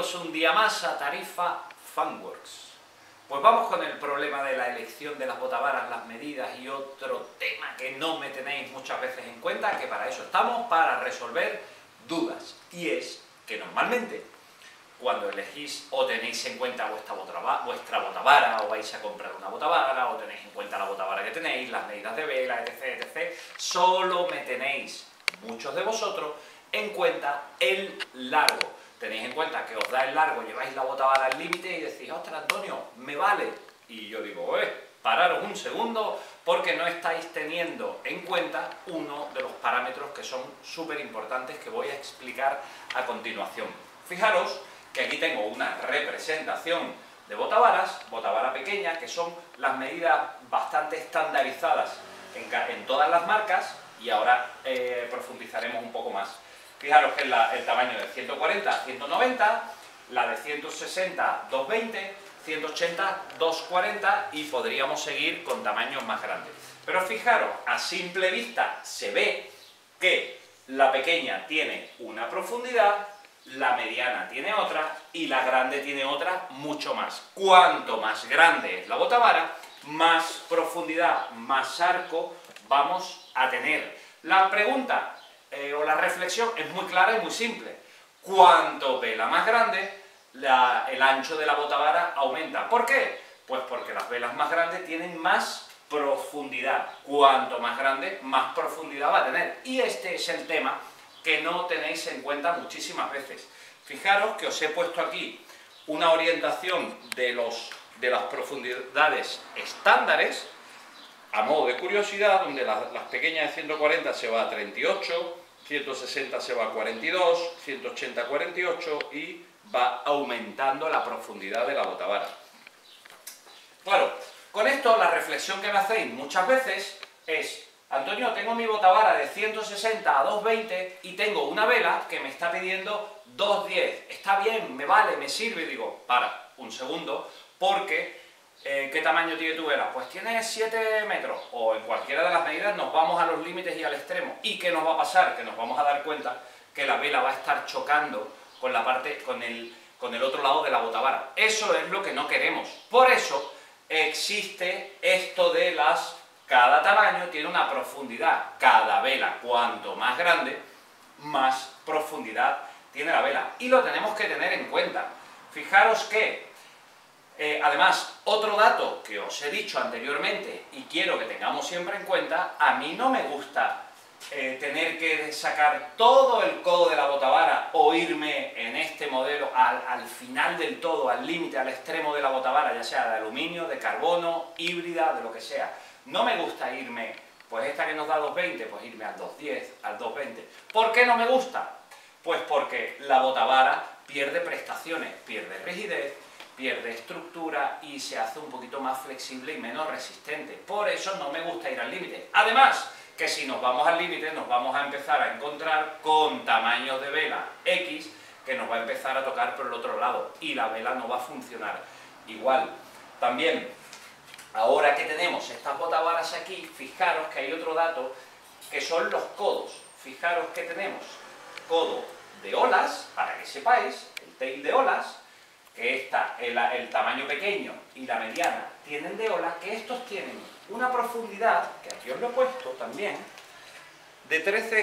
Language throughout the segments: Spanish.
Bienvenidos un día más a Tarifa Funworks. Pues vamos con el problema de la elección de las botavaras, las medidas y otro tema que no me tenéis muchas veces en cuenta, que para eso estamos, para resolver dudas. Y es que normalmente cuando elegís o tenéis en cuenta vuestra botavara, o vais a comprar una botavara, o tenéis en cuenta la botavara que tenéis, las medidas de vela, etc, etc, solo me tenéis, muchos de vosotros, en cuenta el largo. Tenéis en cuenta que os da el largo, lleváis la botavara al límite y decís, ostras, Antonio, me vale. Y yo digo, pararos un segundo, porque no estáis teniendo en cuenta uno de los parámetros que son súper importantes que voy a explicar a continuación. Fijaros que aquí tengo una representación de botavaras, botavara pequeña, que son las medidas bastante estandarizadas en todas las marcas, y ahora profundizaremos un poco más. Fijaros que es el tamaño de 140 a 190, la de 160 220, 180 240 y podríamos seguir con tamaños más grandes. Pero fijaros, a simple vista se ve que la pequeña tiene una profundidad, la mediana tiene otra y la grande tiene otra mucho más. Cuanto más grande es la botavara, más profundidad, más arco vamos a tener. La pregunta o la reflexión es muy clara y muy simple. Cuanto vela más grande, el ancho de la botavara aumenta. ¿Por qué? Pues porque las velas más grandes tienen más profundidad. Cuanto más grande, más profundidad va a tener. Y este es el tema que no tenéis en cuenta muchísimas veces. Fijaros que os he puesto aquí una orientación de las profundidades estándares, a modo de curiosidad, donde las pequeñas de 140 se va a 38, 160 se va a 42, 180 a 48 y va aumentando la profundidad de la botavara. Claro, con esto la reflexión que me hacéis muchas veces es: Antonio, tengo mi botavara de 160 a 220 y tengo una vela que me está pidiendo 210. Está bien, me vale, me sirve. Y digo, para, un segundo, porque ¿qué tamaño tiene tu vela? Pues tiene 7 metros, o en cualquiera de las medidas nos vamos a los límites y al extremo. ¿Y qué nos va a pasar? Que nos vamos a dar cuenta que la vela va a estar chocando con la parte, con el otro lado de la botavara. Eso es lo que no queremos. Por eso existe esto de cada tamaño tiene una profundidad. Cada vela, cuanto más grande, más profundidad tiene la vela. Y lo tenemos que tener en cuenta. Fijaros que además, otro dato que os he dicho anteriormente y quiero que tengamos siempre en cuenta: a mí no me gusta tener que sacar todo el codo de la botavara o irme en este modelo al final del todo, al límite, al extremo de la botavara, ya sea de aluminio, de carbono, híbrida, de lo que sea. No me gusta irme, pues esta que nos da 220, pues irme al 210, al 220. ¿Por qué no me gusta? Pues porque la botavara pierde prestaciones, pierde rigidez, pierde estructura y se hace un poquito más flexible y menos resistente. Por eso no me gusta ir al límite. Además, que si nos vamos al límite nos vamos a empezar a encontrar con tamaños de vela X que nos va a empezar a tocar por el otro lado y la vela no va a funcionar igual. También, ahora que tenemos estas botavaras aquí, fijaros que hay otro dato que son los codos. Fijaros que tenemos codo de olas, para que sepáis, el tail de olas, que el tamaño pequeño y la mediana tienen de olas, que estos tienen una profundidad, que aquí os lo he puesto también, de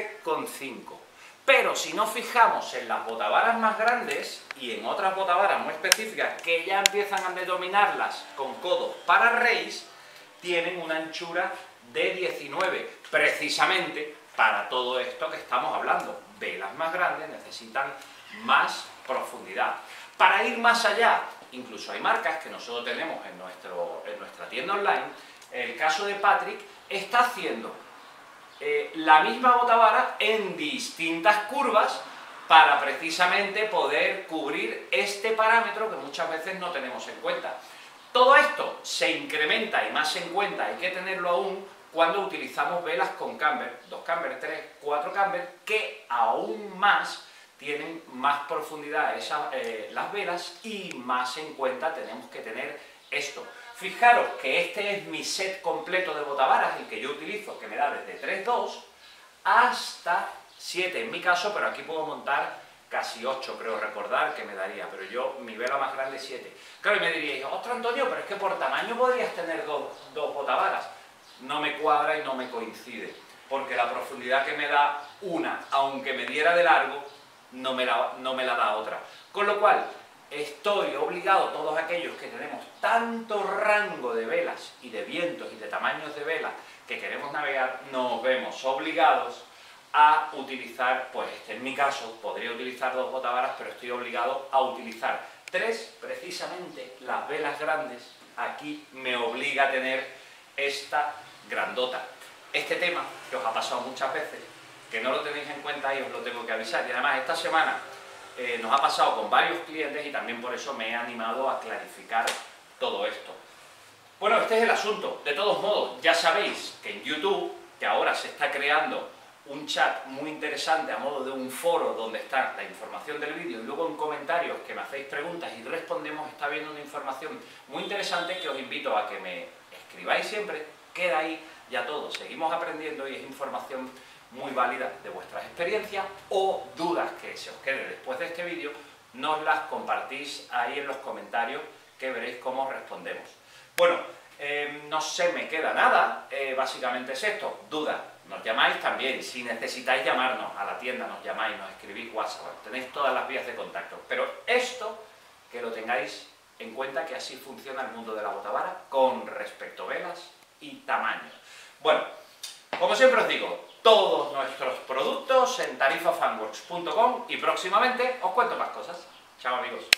13,5. Pero si nos fijamos en las botavaras más grandes y en otras botavaras muy específicas que ya empiezan a denominarlas con codos para race, tienen una anchura de 19, precisamente para todo esto que estamos hablando. Velas más grandes necesitan más profundidad. Para ir más allá, incluso hay marcas que nosotros tenemos en nuestra tienda online. El caso de Patrick está haciendo la misma botavara en distintas curvas para precisamente poder cubrir este parámetro que muchas veces no tenemos en cuenta. Todo esto se incrementa y más en cuenta, hay que tenerlo aún cuando utilizamos velas con camber, 2 camber, 3, 4 camber, que aún más tienen más profundidad las velas y más en cuenta tenemos que tener esto. Fijaros que este es mi set completo de botavaras, el que yo utilizo, que me da desde 3,2 hasta 7 en mi caso, pero aquí puedo montar casi 8 creo recordar que me daría, pero yo, mi vela más grande es 7. Claro, y me diríais, ostras Antonio, pero es que por tamaño podrías tener dos botavaras. No me cuadra y no me coincide, porque la profundidad que me da una, aunque me diera de largo, no me la da otra. Con lo cual, estoy obligado, todos aquellos que tenemos tanto rango de velas y de vientos y de tamaños de velas que queremos navegar, nos vemos obligados a utilizar, pues en mi caso, podría utilizar 2 botavaras, pero estoy obligado a utilizar 3, precisamente las velas grandes, aquí me obliga a tener esta grandota. Este tema, que os ha pasado muchas veces, que no lo tenéis en cuenta y os lo tengo que avisar, y además esta semana nos ha pasado con varios clientes y también por eso me he animado a clarificar todo esto. Bueno, este es el asunto. De todos modos, ya sabéis que en YouTube, que ahora se está creando un chat muy interesante a modo de un foro donde está la información del vídeo y luego en comentarios que me hacéis preguntas y respondemos, está viendo una información muy interesante que os invito a que me escribáis siempre, queda ahí, ya todos seguimos aprendiendo y es información muy válida de vuestras experiencias o dudas que se os quede después de este vídeo, nos las compartís ahí en los comentarios que veréis cómo respondemos. Bueno, no se me queda nada, básicamente es esto, dudas, nos llamáis también, si necesitáis llamarnos a la tienda, nos llamáis, nos escribís WhatsApp, tenéis todas las vías de contacto, pero esto que lo tengáis en cuenta que así funciona el mundo de la botavara con respecto a velas y tamaños. Bueno, como siempre os digo, todos nuestros productos en tarifafanworks.com y próximamente os cuento más cosas. Chao amigos.